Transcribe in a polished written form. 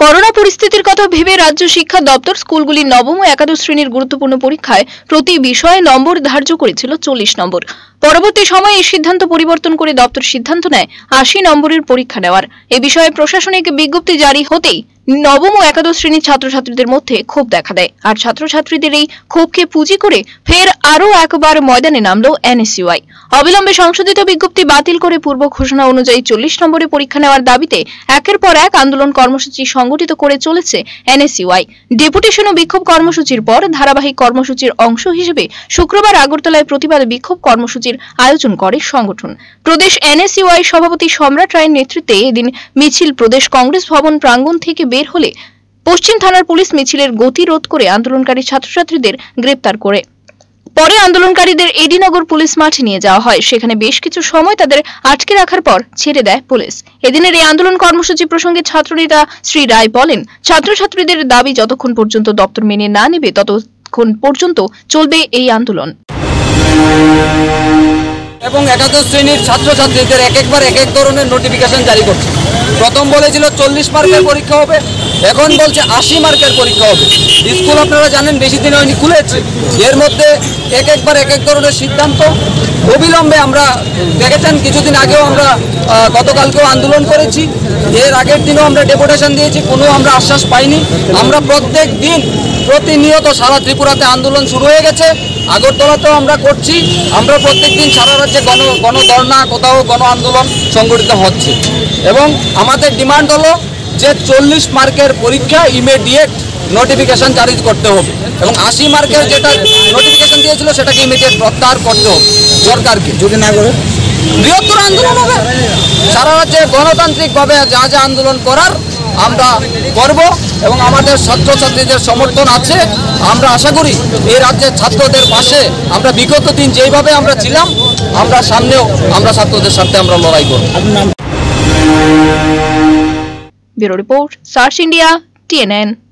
Corona পরিস্থিতির কথা ভেবে রাজ্য শিক্ষা দপ্তর স্কুলগুলির নবম ও একাদশ শ্রেণীর গুরুত্বপূর্ণ পরীক্ষায় প্রতি বিষয়ে নম্বর ধার্য করেছিল 40 নম্বর। পরবর্তী সময়ে এই সিদ্ধান্ত পরিবর্তন করে দপ্তর সিদ্ধান্ত নেয় 80 নম্বরের পরীক্ষা নেওয়ার। এ বিষয়ে প্রশাসনিক বিজ্ঞপ্তি জারি হতেই নবম ও একাদশ শ্রেণীর ছাত্রছাত্রীদের মধ্যে ক্ষোভ দেখা দেয়। আর ছাত্রছাত্রীদের এই ক্ষোভকে পুঁজি করে ফের আরও একবার ময়দানে নামল এনএসইউআই। অবিলম্বে সংশোধিত বিজ্ঞপ্তি বাতিল করে পূর্ব ঘোষণা অনুযায়ী 40 নম্বরে পরীক্ষা নেওয়ার দাবিতে একের পর এক আন্দোলন কর্মসূচি সংগঠিত করে চলেছে এনএসইউআই। ডেপুটেশন ও বিক্ষোভ কর্মসূচির পর ধারাবাহিক কর্মসূচির অংশ হিসেবে শুক্রবার আগরতলায় প্রতিবাদ বিক্ষোভ কর্মসূচির আয়োজন করে সংগঠন। প্রদেশ এনএসইউআই সভাপতি সম্রাট রায়ের নেতৃত্বে এদিন মিছিল প্রদেশ কংগ্রেস ভবন প্রাঙ্গণ থেকে বের হলে পশ্চিম থানার পুলিশ মিছিলের গতি রোধ করে আন্দোলনকারী ছাত্রছাত্রীদের গ্রেপ্তার করে। পরে আন্দোলনকারীদের এডিনগর পুলিশ মাঠে নিয়ে যাওয়া হয়। সেখানে বেশ কিছু সময় তাদের আটকে রাখার পর ছেড়ে দেয় পুলিশ। এদিনের এই আন্দোলন কর্মসূচি প্রসঙ্গে ছাত্রনেতা শ্রী রায় বলেন, ছাত্রছাত্রীদের দাবি যতক্ষণ পর্যন্ত দপ্তর মেনে না নেবে ততক্ষণ পর্যন্ত চলবে এই আন্দোলন। এবং একাদশ শ্রেণীর ছাত্রছাত্রীদের একবার এক ধরনের নোটিফিকেশন জারি করছে। প্রথম বলেছিল 40 মার্কের পরীক্ষা হবে, এখন বলছে 80 মার্কের পরীক্ষা হবে। স্কুল আপনারা জানেন বেশি দিন হয়নি খুলেছে, এর মধ্যে একবার এক ধরনের সিদ্ধান্ত। অবিলম্বে আমরা দেখেছেন কিছুদিন আগেও আমরা গতকালকেও আন্দোলন করেছি, এর আগের দিনও আমরা ডেপুটেশন দিয়েছি, কোনো আমরা আশ্বাস পাইনি। আমরা প্রত্যেক দিন প্রতিনিয়ত সারা ত্রিপুরাতে আন্দোলন শুরু হয়ে গেছে, আগরতলাতেও আমরা করছি। আমরা প্রত্যেকদিন সারা রাজ্যে গণধর্ণা, কোথাও গণ আন্দোলন সংগঠিত হচ্ছে এবং আমাদের ডিমান্ড হলো যে 40 মার্কের পরীক্ষা ইমিডিয়েট নোটিফিকেশন জারি করতে হবে এবং 80 মার্কের যেটা নোটিফিকেশন দিয়েছিল সেটাকে ইমিডিয়েট প্রত্যাহার করতে হবে সরকারকে। যদি না করে বৃহত্তর আন্দোলন হবে, সারা রাজ্যে গণতান্ত্রিকভাবে যা যা আন্দোলন করার আমরা করব এবং আমাদের ছাত্রছাত্রীদের সমর্থন আছে। আমরা আশা করি এই রাজ্যের ছাত্রদের পাশে আমরা বিগত দিন যেইভাবে আমরা ছিলাম, আমরা সামনেও আমরা ছাত্রদের সাথে আমরা লড়াই করব। Bureau report, search India, TNN।